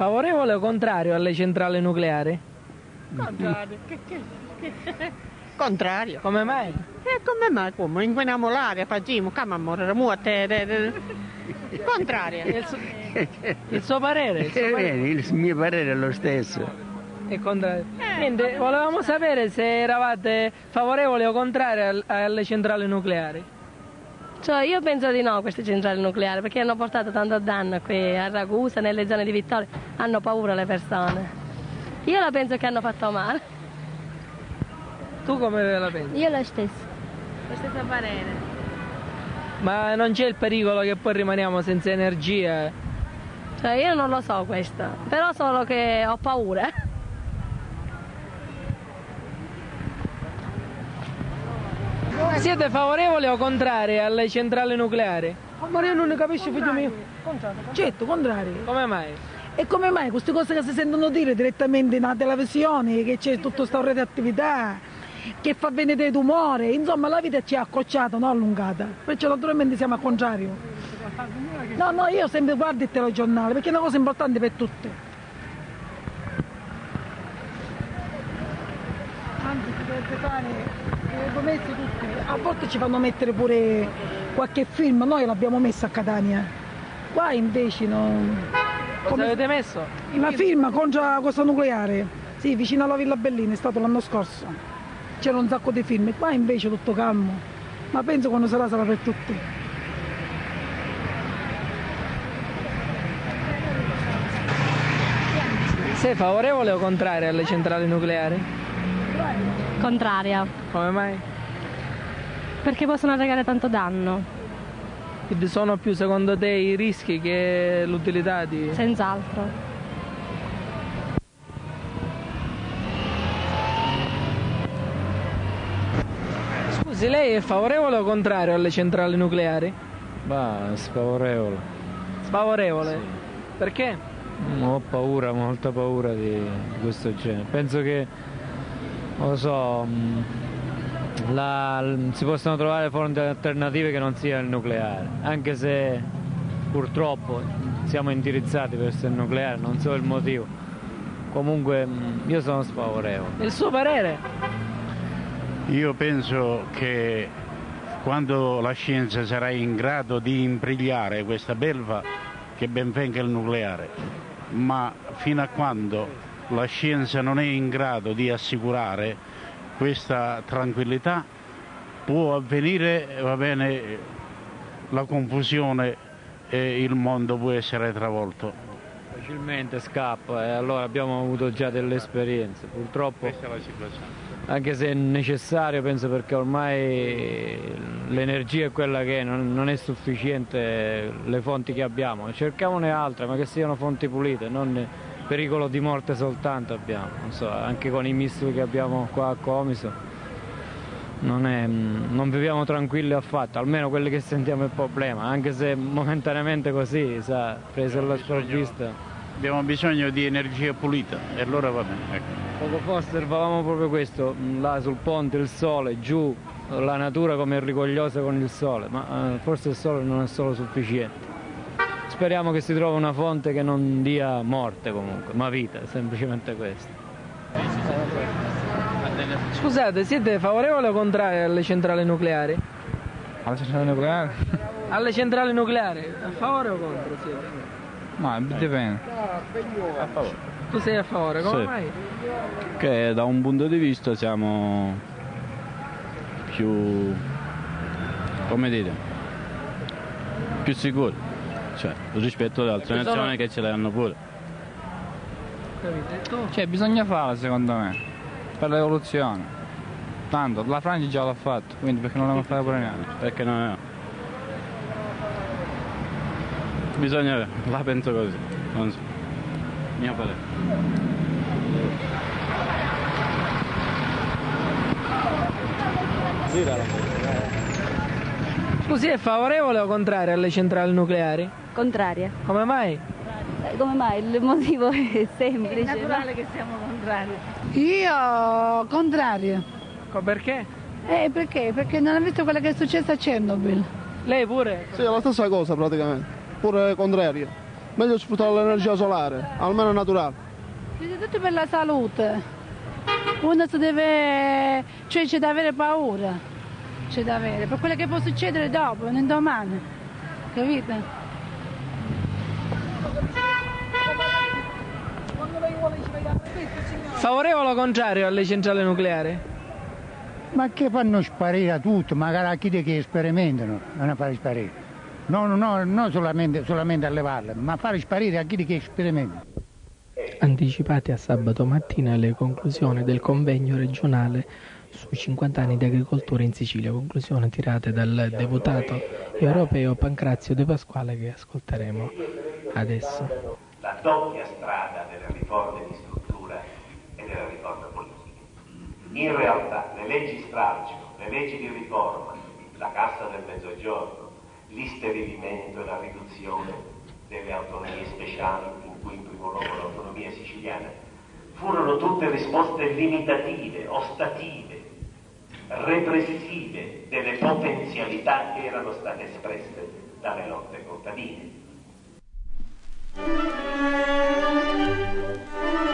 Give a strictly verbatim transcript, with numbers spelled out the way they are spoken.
favorevole o contrario alle centrali nucleari? Contrario. Che, che, che... Contrario. Come mai? E come mai? Come? Inquiniamo l'aria, facciamo, come a morire, muote. Contrario. Il suo, il suo parere? Il, suo parere. Eh, il mio parere è lo stesso. È contrario. Niente, volevamo sapere se eravate favorevoli o contrari alle centrali nucleari. Cioè, io penso di no a queste centrali nucleari, perché hanno portato tanto danno qui a Ragusa, nelle zone di Vittoria, hanno paura le persone. Io la penso che hanno fatto male. Tu come la pensi? Io lo stesso. Lo stesso parere. Ma non c'è il pericolo che poi rimaniamo senza energia? Cioè, io non lo so questo, però solo che ho paura. Siete favorevoli o contrari alle centrali nucleari? Ma io non ne capisco, figlio mio. Certo, contrario. Come mai? E come mai queste cose che si sentono dire direttamente nella televisione, che c'è tutta questa radioattività, che fa venire tumore, insomma la vita ci ha accocciato, non allungata. Perciò naturalmente siamo al contrario. No, no, io sempre guardo il telegiornale, perché è una cosa importante per tutti. Anzi, si dovrebbe fare... Tutti. A volte ci fanno mettere pure qualche film, noi l'abbiamo messo a Catania, qua invece non... Cosa Come... avete messo? Una firma contro questo nucleare, sì, vicino alla Villa Bellina, è stato l'anno scorso, c'era un sacco di film, qua invece tutto calmo, ma penso quando sarà sarà per tutti. Sei favorevole o contrario alle centrali nucleari? Contraria. Come mai? Perché possono arrecare tanto danno. Quindi sono più secondo te i rischi che l'utilità di... Senz'altro. Scusi, lei è favorevole o contrario alle centrali nucleari? Bah, sfavorevole. Sfavorevole? Sì. Perché? Ho paura, molta paura di, di questo genere. Penso che, non lo so, la, si possono trovare fonti alternative che non sia il nucleare, anche se purtroppo siamo indirizzati verso il nucleare, non so il motivo. Comunque io sono sfavorevole. Il suo parere? Io penso che quando la scienza sarà in grado di imbrigliare questa belva, che ben venga il nucleare, ma fino a quando la scienza non è in grado di assicurare questa tranquillità può avvenire, va bene, la confusione e il mondo può essere travolto. Facilmente scappa e allora abbiamo avuto già delle esperienze, purtroppo. Questa è la situazione. Anche se è necessario, penso, perché ormai l'energia è quella che è, non, non è sufficiente le fonti che abbiamo. Cerchiamone altre, ma che siano fonti pulite, non pericolo di morte soltanto abbiamo. Non so, anche con i missili che abbiamo qua a Comiso non, è, non viviamo tranquilli affatto, almeno quelli che sentiamo il problema, anche se momentaneamente così, sa, preso alla sprovvista. Abbiamo bisogno di energia pulita e allora va bene. Ecco. Poco fa osservavamo proprio questo, là sul ponte il sole, giù la natura come è rigogliosa con il sole, ma eh, forse il sole non è solo sufficiente. Speriamo che si trovi una fonte che non dia morte comunque, ma vita, è semplicemente questo. Scusate, siete favorevoli o contrari alle centrali nucleari? Alle centrali nucleari? Alle centrali nucleari, a favore o contro siete? Ma dipende. A favore. Tu sei a favore, come Sì. mai? Che da un punto di vista siamo più, come dite, più sicuri, cioè rispetto alle altre Sono... nazioni che ce le hanno pure. Capite? Tu? Cioè bisogna farlo secondo me, per l'evoluzione. Tanto la Francia già l'ha fatto, quindi perché non la può fare pure neanche? Perché non è. Bisogna, la penso così, non so. Mio parere. Scusi, è favorevole o contrario alle centrali nucleari? Contraria. Come mai? Eh, Come mai? Il motivo è semplice. È naturale che siamo contrari. Io contrario. Co- Perché? Eh, perché? Perché non hai visto quello che è successo a Chernobyl? Lei pure? Sì, è la stessa cosa praticamente, pure contraria. meglio sfruttare l'energia solare, almeno naturale. È tutto per la salute. Uno si deve, cioè c'è da avere paura, c'è da avere, per quello che può succedere dopo, non domani, capite? Favorevole o contrario alle centrali nucleari? Ma che fanno sparire tutto, magari a chi che sperimentano, non a fare sparire. No, no, no, non solamente, solamente a levarle, ma a fare sparire a chi che sperimentano. Anticipate a sabato mattina le conclusioni del convegno regionale sui cinquanta anni di agricoltura in Sicilia, conclusioni tirate dal deputato europeo Pancrazio De Pasquale che ascolteremo adesso. La doppia strada delle riforme di struttura e della riforma politica. In realtà le leggi stralcio, le leggi di riforma, la Cassa del Mezzogiorno, l'isterillimento e la riduzione delle autonomie speciali, in cui in primo luogo l'autonomia siciliana, furono tutte risposte limitative, ostative, repressive delle potenzialità che erano state espresse dalle lotte contadine.